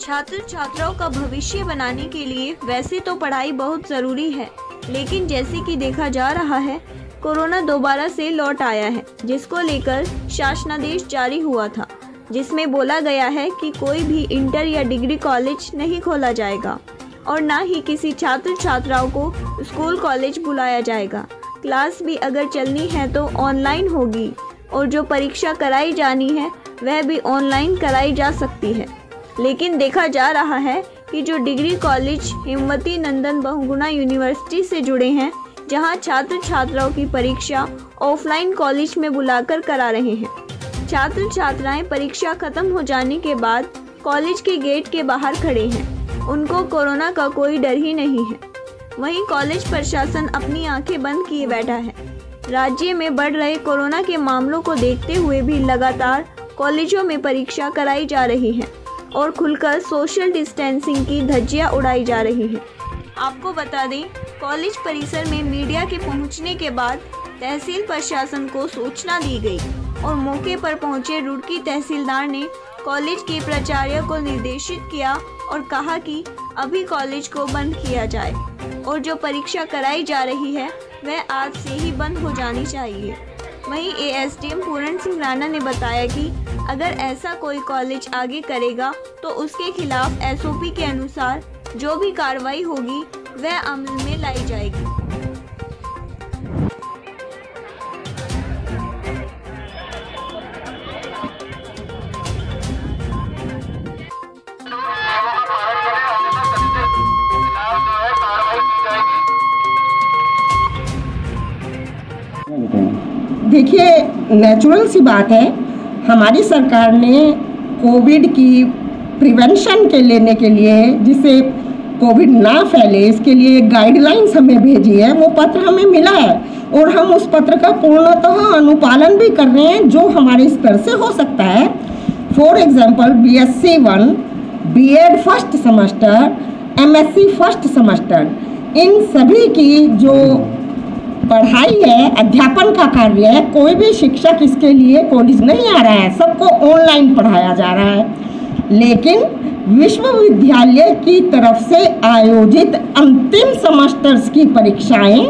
छात्र छात्राओं का भविष्य बनाने के लिए वैसे तो पढ़ाई बहुत ज़रूरी है, लेकिन जैसे कि देखा जा रहा है कोरोना दोबारा से लौट आया है, जिसको लेकर शासनादेश जारी हुआ था, जिसमें बोला गया है कि कोई भी इंटर या डिग्री कॉलेज नहीं खोला जाएगा और ना ही किसी छात्र छात्राओं को स्कूल कॉलेज बुलाया जाएगा। क्लास भी अगर चलनी है तो ऑनलाइन होगी और जो परीक्षा कराई जानी है वह भी ऑनलाइन कराई जा सकती है। लेकिन देखा जा रहा है कि जो degree college Hemvati Nandan Bahuguna university से जुड़े हैं, जहां छात्र छात्राओं की परीक्षा ऑफलाइन कॉलेज में बुलाकर करा रहे हैं। छात्र छात्राएं परीक्षा खत्म हो जाने के बाद कॉलेज के गेट के बाहर खड़े हैं। उनको कोरोना का कोई डर ही नहीं है। वहीं कॉलेज प्रशासन अपनी आंखें बंद किए बैठा है। राज्य में बढ़ रहे कोरोना के मामलों को देखते हुए भी लगातार कॉलेजों में परीक्षा कराई जा रही है और खुलकर सोशल डिस्टेंसिंग की धज्जियां उड़ाई जा रही हैं। आपको बता दें, कॉलेज परिसर में मीडिया के पहुंचने के बाद तहसील प्रशासन को सूचना दी गई और मौके पर पहुंचे रुड़की तहसीलदार ने कॉलेज के प्राचार्य को निर्देशित किया और कहा कि अभी कॉलेज को बंद किया जाए और जो परीक्षा कराई जा रही है वह आज से ही बंद हो जानी चाहिए। वहीं एएसडीएम पूरण सिंह राणा ने बताया कि अगर ऐसा कोई कॉलेज आगे करेगा तो उसके खिलाफ एसओपी के अनुसार जो भी कार्रवाई होगी वह अमल में लाई जाएगी। देखिए, नेचुरल सी बात है, हमारी सरकार ने कोविड की प्रिवेंशन के लेने के लिए, जिससे कोविड ना फैले, इसके लिए गाइडलाइंस हमें भेजी है। वो पत्र हमें मिला है और हम उस पत्र का पूर्णतः अनुपालन भी कर रहे हैं जो हमारे स्तर से हो सकता है। For example BSc 1, B.Ed first semester, MSc first semester, इन सभी की जो पढ़ाई है, अध्यापन का कार्य है, कोई भी शिक्षक इसके लिए कॉलेज नहीं आ रहा है, सबको ऑनलाइन पढ़ाया जा रहा है। लेकिन विश्वविद्यालय की तरफ से आयोजित अंतिम सेमेस्टर्स की परीक्षाएं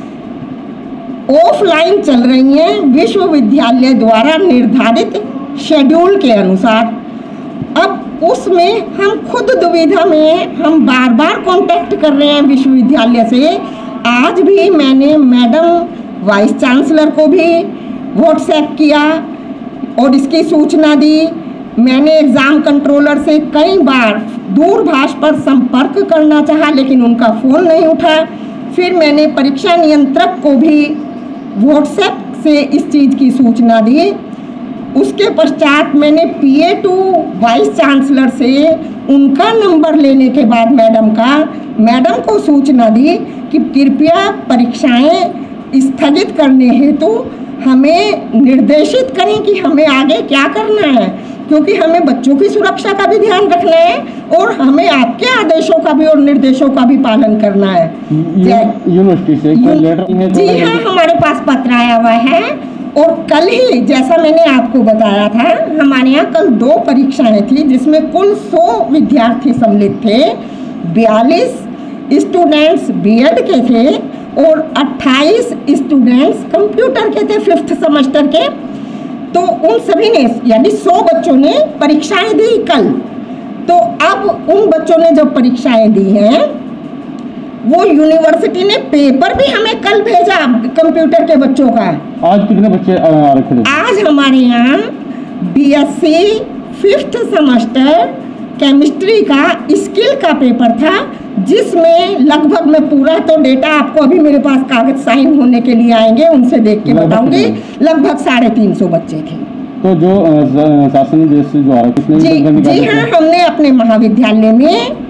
ऑफलाइन चल रही हैं, विश्वविद्यालय द्वारा निर्धारित शेड्यूल के अनुसार। अब उसमें हम खुद दुविधा में, हम बार बार कांटेक्ट कर रहे हैं विश्वविद्यालय से। आज भी मैंने मैडम वाइस चांसलर को भी व्हाट्सएप किया और इसकी सूचना दी। मैंने एग्ज़ाम कंट्रोलर से कई बार दूरभाष पर संपर्क करना चाहा, लेकिन उनका फ़ोन नहीं उठा। फिर मैंने परीक्षा नियंत्रक को भी व्हाट्सएप से इस चीज़ की सूचना दी। उसके पश्चात मैंने PA2 वाइस चांसलर से उनका नंबर लेने के बाद मैडम को सूचना दी कि कृपया परीक्षाएं स्थगित करने हेतु हमें निर्देशित करें कि हमें आगे क्या करना है, क्योंकि हमें बच्चों की सुरक्षा का भी ध्यान रखना है और हमें आपके आदेशों का भी और निर्देशों का भी पालन करना है। यूनिवर्सिटी से जी हाँ, हमारे पास पत्र आया हुआ है और कल ही, जैसा मैंने आपको बताया था, हमारे यहाँ कल 2 परीक्षाएं थी जिसमें कुल 100 विद्यार्थी सम्मिलित थे। 42 स्टूडेंट्स B.Ed के थे और 28 स्टूडेंट्स कंप्यूटर के थे 5th सेमेस्टर के। तो उन सभी ने, यानी 100 बच्चों ने परीक्षाएं दी कल। तो अब उन बच्चों ने जब परीक्षाएं दी हैं, वो यूनिवर्सिटी ने पेपर भी हमें कल भेजा कंप्यूटर के बच्चों का। आज कितने बच्चे आ रखे थे? आज हमारे यहाँ BSc 5th सेमेस्टर केमिस्ट्री का स्किल का पेपर था, जिसमें लगभग मैं पूरा तो डेटा आपको अभी मेरे पास कागज साइन होने के लिए आएंगे, उनसे देख के बताऊंगी, लगभग 350 बच्चे थे। तो जो शासन द्वारा जी हाँ, हमने अपने महाविद्यालय में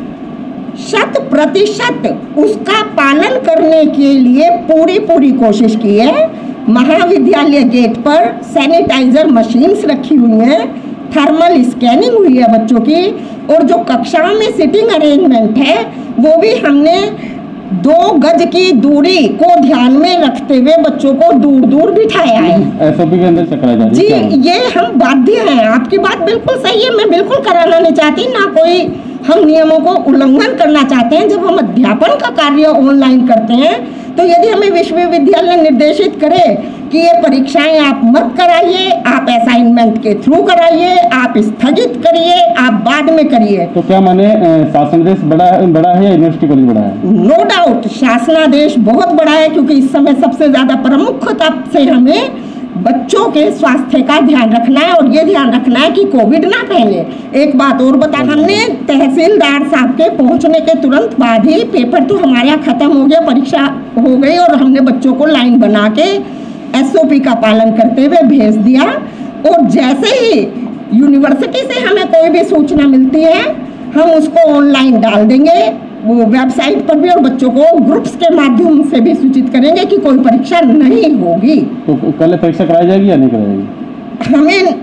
100% उसका पालन करने के लिए पूरी कोशिश की है। महाविद्यालय गेट पर सैनिटाइजर मशीन्स रखी हुई हैं, थर्मल स्कैनिंग हुई है बच्चों की, और जो कक्षाओं में सिटिंग अरेंजमेंट है वो भी हमने 2 गज की दूरी को ध्यान में रखते हुए बच्चों को दूर बिठाया है। एसओपी के अंदर चक्रा जा रही है। जी, ये हम बाध्य हैं। आपकी बात बिल्कुल सही है, मैं बिल्कुल कराना नहीं चाहती, ना कोई हम नियमों को उल्लंघन करना चाहते हैं। जब हम अध्यापन का कार्य ऑनलाइन करते हैं तो यदि हमें विश्वविद्यालय निर्देशित करे कि ये परीक्षाएं आप मत कराइए, आप असाइनमेंट के थ्रू कराइए, आप स्थगित करिए, आप बाद में करिए, तो क्या माने शासनादेश बड़ा है या यूनिवर्सिटी कॉलेज बड़ा है? नो डाउट शासनादेश बहुत बड़ा है, क्योंकि इस समय सबसे ज्यादा प्रमुखता से हमें बच्चों के स्वास्थ्य का ध्यान रखना है और ये ध्यान रखना है कि कोविड ना फैले। एक बात और बता, हमने तहसीलदार साहब के पहुंचने के तुरंत बाद ही पेपर तो हमारे यहाँ खत्म हो गया, परीक्षा हो गई और हमने बच्चों को लाइन बना के SOP का पालन करते हुए भेज दिया। और जैसे ही यूनिवर्सिटी से हमें कोई भी सूचना मिलती है हम उसको ऑनलाइन डाल देंगे वो वेबसाइट पर भी, और बच्चों को ग्रुप्स के माध्यम से भी सूचित करेंगे कि कोई परीक्षा नहीं होगी। तो कल परीक्षा कराई जाएगी या नहीं कराई जाएगी? हमें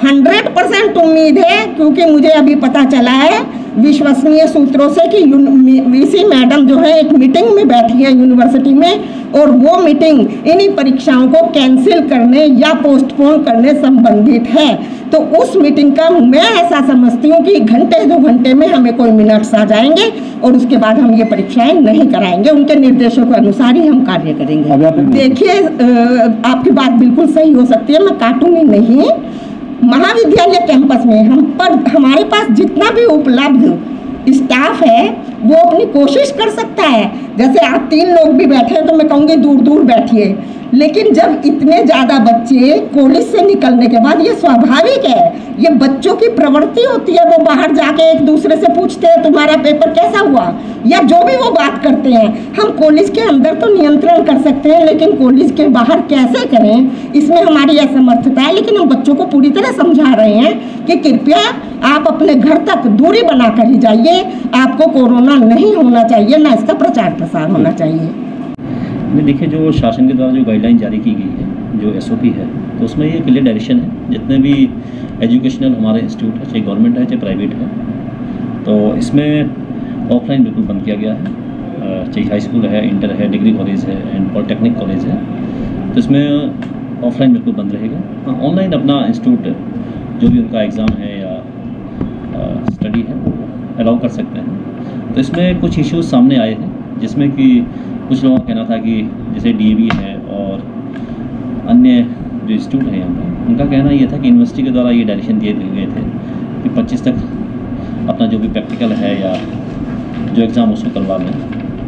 100% उम्मीद है, क्योंकि मुझे अभी पता चला है विश्वसनीय सूत्रों से कि VC मैडम जो है एक मीटिंग में बैठी है यूनिवर्सिटी में, और वो मीटिंग इन्हीं परीक्षाओं को कैंसिल करने या पोस्टपोन करने संबंधित है। तो उस मीटिंग का मैं ऐसा समझती हूँ कि घंटे 2 घंटे में हमें कोई मिनट्स आ जाएंगे और उसके बाद हम ये परीक्षाएं नहीं कराएंगे, उनके निर्देशों के अनुसार ही हम कार्य करेंगे। देखिए आपकी बात बिल्कुल सही हो सकती है, मैं काटूंगी नहीं। महाविद्यालय कैंपस में हमारे पास जितना भी उपलब्ध स्टाफ है वो अपनी कोशिश कर सकता है। जैसे आप 3 लोग भी बैठे हैं तो मैं कहूँगी दूर दूर बैठिए, लेकिन जब इतने ज़्यादा बच्चे कॉलेज से निकलने के बाद, ये स्वाभाविक है, ये बच्चों की प्रवृत्ति होती है, वो बाहर जाके एक दूसरे से पूछते हैं तुम्हारा पेपर कैसा हुआ, या जो भी वो बात करते हैं। हम कॉलेज के अंदर तो नियंत्रण कर सकते हैं, लेकिन कॉलेज के बाहर कैसे करें इसमें हमारी असमर्थता है। लेकिन हम बच्चों को पूरी तरह समझा रहे हैं कि कृपया आप अपने घर तक दूरी बना कर ही जाइए, आपको कोरोना नहीं होना चाहिए, ना इसका प्रचार प्रसार होना चाहिए। देखिए, जो शासन के द्वारा जो गाइडलाइन जारी की गई है, जो SOP है, तो उसमें ये क्लियर डायरेक्शन है जितने भी एजुकेशनल हमारे इंस्टीट्यूट है, चाहे गवर्नमेंट है चाहे प्राइवेट है, तो इसमें ऑफलाइन बिल्कुल बंद किया गया है। चाहे हाई स्कूल है, इंटर है, डिग्री कॉलेज है एंड पॉलिटेक्निक कॉलेज है, तो इसमें ऑफलाइन बिल्कुल बंद रहेगा। हाँ, ऑनलाइन अपना इंस्टीट्यूट जो भी उनका एग्ज़ाम है या स्टडी है वो अलाउ कर सकते हैं। तो इसमें कुछ इश्यूज सामने आए हैं, जिसमें कि कुछ लोगों का कहना था कि जैसे DAV है और अन्य जो इंस्टीट्यूट है यहाँ पर, उनका कहना ये था कि यूनिवर्सिटी के द्वारा ये डायरेक्शन दिए गए थे कि 25 तक अपना जो भी प्रैक्टिकल है या जो एग्ज़ाम उसको करवा लें।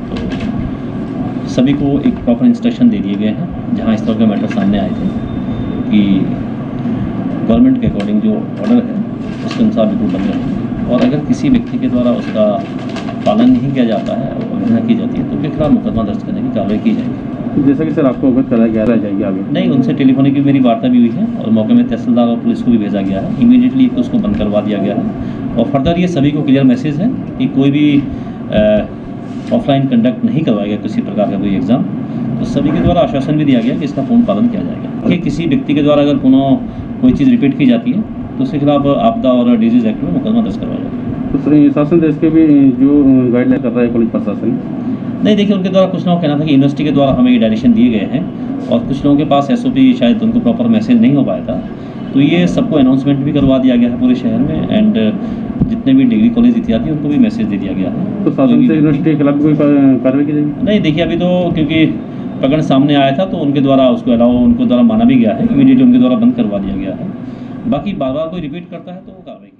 तो सभी को एक प्रॉपर इंस्ट्रक्शन दे दिए गए हैं, जहाँ इस तरह के मैटर सामने आए थे कि गवर्नमेंट के अकॉर्डिंग जो ऑर्डर है उसके अनुसार बिल्कुल बंद रहें, और अगर किसी व्यक्ति के द्वारा उसका पालन नहीं किया जाता है और अवहेलना की जाती है तो उनके खिलाफ मुकदमा दर्ज करने की कार्रवाई की जाएगी। जैसा कि सर आपको अवगत कराया गया जाएगी आगे? नहीं, उनसे टेलीफोनिक की मेरी वार्ता भी हुई है और मौके में तहसीलदार और पुलिस को भी भेजा गया है। इमीडिएटली उसको बंद करवा दिया गया है, और फर्दर ये सभी को क्लियर मैसेज है कि कोई भी ऑफलाइन कंडक्ट नहीं करवाएगा किसी प्रकार का कोई एग्ज़ाम। तो सभी के द्वारा आश्वासन भी दिया गया कि इसका पूर्ण पालन किया जाएगा कि किसी व्यक्ति के द्वारा अगर कोई चीज़ रिपीट की जाती है तो उसके खिलाफ आपदा और डिजीज एक्ट में मुकदमा दर्ज करवाया जाएगा। तो शासन देश के भी जो गाइडलाइन कर रहा है कॉलेज प्रशासन? नहीं, देखिए, उनके द्वारा कुछ लोगों का कहना था कि यूनिवर्सिटी के द्वारा हमें ये डायरेक्शन दिए गए हैं, और कुछ लोगों के पास SOP शायद उनको प्रॉपर मैसेज नहीं हो पाया था, तो ये सबको अनाउंसमेंट भी करवा दिया गया है पूरे शहर में, एंड जितने भी डिग्री कॉलेज इत्यादि उनको भी मैसेज दे दिया गया है। तो शासन से यूनिवर्सिटी के खिलाफ कोई कार्रवाई की जाएगी? नहीं, देखिए, अभी तो क्योंकि प्रकरण सामने आया था तो उनके द्वारा उसको उनको द्वारा माना भी गया है, इमीडिएटली उनके द्वारा बंद करवा दिया गया है। बाकी बार बार कोई रिपीट करता है तो कार्रवाई